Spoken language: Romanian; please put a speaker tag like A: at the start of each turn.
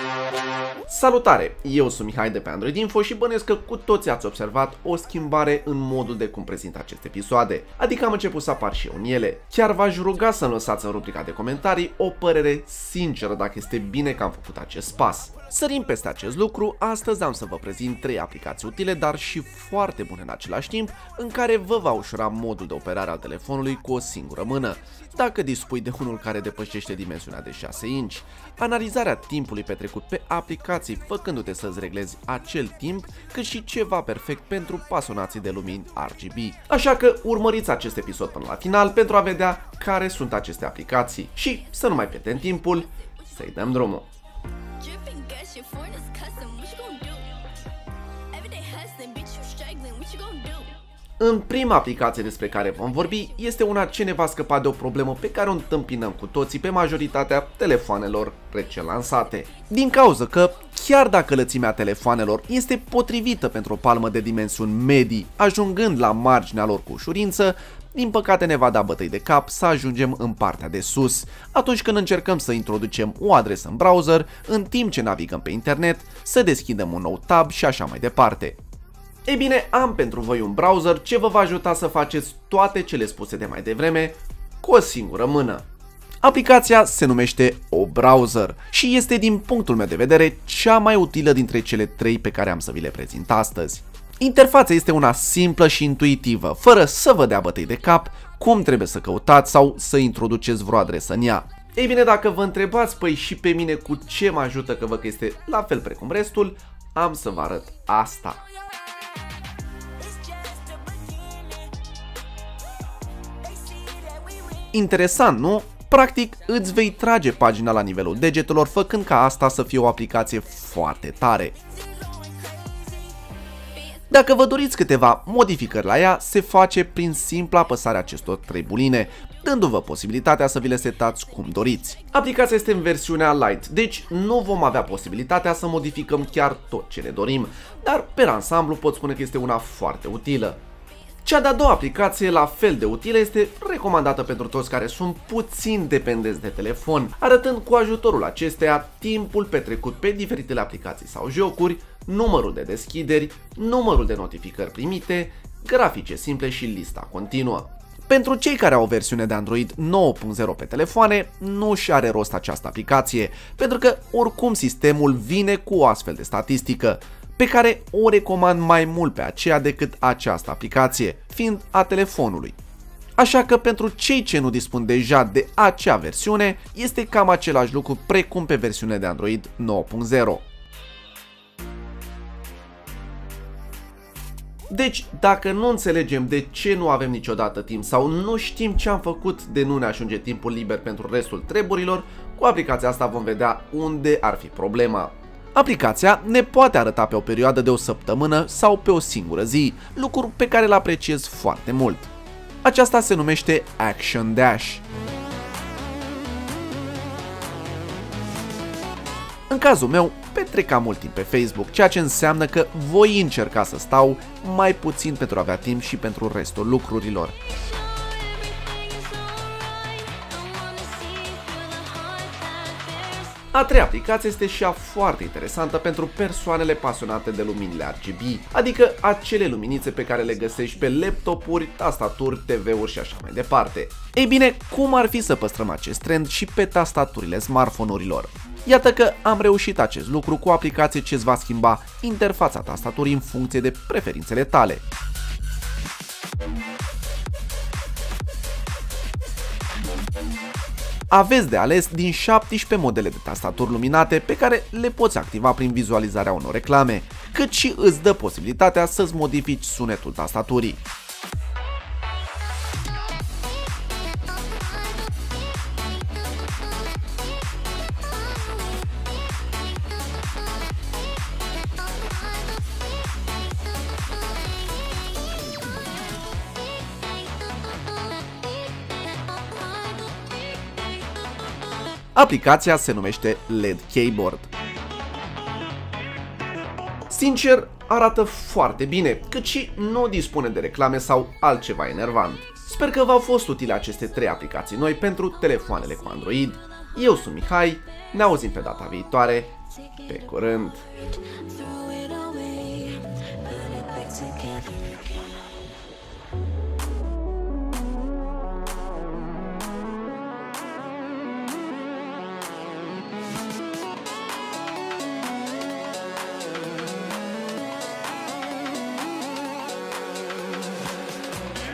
A: Salutare! Eu sunt Mihai de pe Android Info și bănuiesc că cu toți ați observat o schimbare în modul de cum prezint aceste episoade, adică am început să apar și eu în ele. Chiar v-aș ruga să-mi lăsați în rubrica de comentarii o părere sinceră dacă este bine că am făcut acest pas. Sărim peste acest lucru, astăzi am să vă prezint 3 aplicații utile, dar și foarte bune în același timp, în care vă va ușura modul de operare al telefonului cu o singură mână, dacă dispui de unul care depășește dimensiunea de 6 inch, analizarea timpului petrecut pe aplicații făcându-te să-ți reglezi acel timp, cât și ceva perfect pentru pasionații de lumini RGB. Așa că urmăriți acest episod până la final pentru a vedea care sunt aceste aplicații și să nu mai pierdem timpul, să-i dăm drumul. În prima aplicație despre care vom vorbi este una ce ne va scăpa de o problemă pe care o întâmpinăm cu toții pe majoritatea telefoanelor recent lansate. Din cauza că, chiar dacă lățimea telefoanelor este potrivită pentru o palmă de dimensiuni medii, ajungând la marginea lor cu ușurință, din păcate ne va da bătăi de cap să ajungem în partea de sus, atunci când încercăm să introducem o adresă în browser, în timp ce navigăm pe internet, să deschidem un nou tab și așa mai departe. Ei bine, am pentru voi un browser ce vă va ajuta să faceți toate cele spuse de mai devreme cu o singură mână. Aplicația se numește OBrowser și este, din punctul meu de vedere, cea mai utilă dintre cele 3 pe care am să vi le prezint astăzi. Interfața este una simplă și intuitivă, fără să vă dea bătăi de cap cum trebuie să căutați sau să introduceți vreo adresă în ea. Ei bine, dacă vă întrebați, păi și pe mine cu ce mă ajută, că văd că este la fel precum restul, am să vă arăt asta. Interesant, nu? Practic, îți vei trage pagina la nivelul degetelor, făcând ca asta să fie o aplicație foarte tare. Dacă vă doriți câteva modificări la ea, se face prin simpla apăsare acestor 3 buline, dându-vă posibilitatea să vi le setați cum doriți. Aplicația este în versiunea Lite, deci nu vom avea posibilitatea să modificăm chiar tot ce ne dorim, dar pe ansamblu pot spune că este una foarte utilă. Cea de-a doua aplicație, la fel de utilă, este recomandată pentru toți care sunt puțin dependenți de telefon, arătând cu ajutorul acesteia timpul petrecut pe diferitele aplicații sau jocuri, numărul de deschideri, numărul de notificări primite, grafice simple și lista continuă. Pentru cei care au o versiune de Android 9.0 pe telefoane, nu și are rost această aplicație, pentru că oricum sistemul vine cu o astfel de statistică, pe care o recomand mai mult pe aceea decât această aplicație, fiind a telefonului. Așa că pentru cei ce nu dispun deja de acea versiune, este cam același lucru precum pe versiunea de Android 9.0. Deci, dacă nu înțelegem de ce nu avem niciodată timp sau nu știm ce am făcut de nu ne ajunge timpul liber pentru restul treburilor, cu aplicația asta vom vedea unde ar fi problema. Aplicația ne poate arăta pe o perioadă de o săptămână sau pe o singură zi, lucru pe care îl apreciez foarte mult. Aceasta se numește Action Dash. În cazul meu, petrec cam mult timp pe Facebook, ceea ce înseamnă că voi încerca să stau mai puțin pentru a avea timp și pentru restul lucrurilor. A treia aplicație este și ea foarte interesantă pentru persoanele pasionate de luminile RGB, adică acele luminițe pe care le găsești pe laptopuri, tastaturi, TV-uri și așa mai departe. Ei bine, cum ar fi să păstrăm acest trend și pe tastaturile smartphone-urilor? Iată că am reușit acest lucru cu o aplicație ce îți va schimba interfața tastaturii în funcție de preferințele tale. Aveți de ales din 17 modele de tastaturi luminate pe care le poți activa prin vizualizarea unor reclame, cât și îți dă posibilitatea să-ți modifici sunetul tastaturii. Aplicația se numește LED Keyboard. Sincer, arată foarte bine, cât și nu dispune de reclame sau altceva enervant. Sper că v-au fost utile aceste 3 aplicații noi pentru telefoanele cu Android. Eu sunt Mihai, ne auzim pe data viitoare, pe curând!
B: Throw it away, put it back together.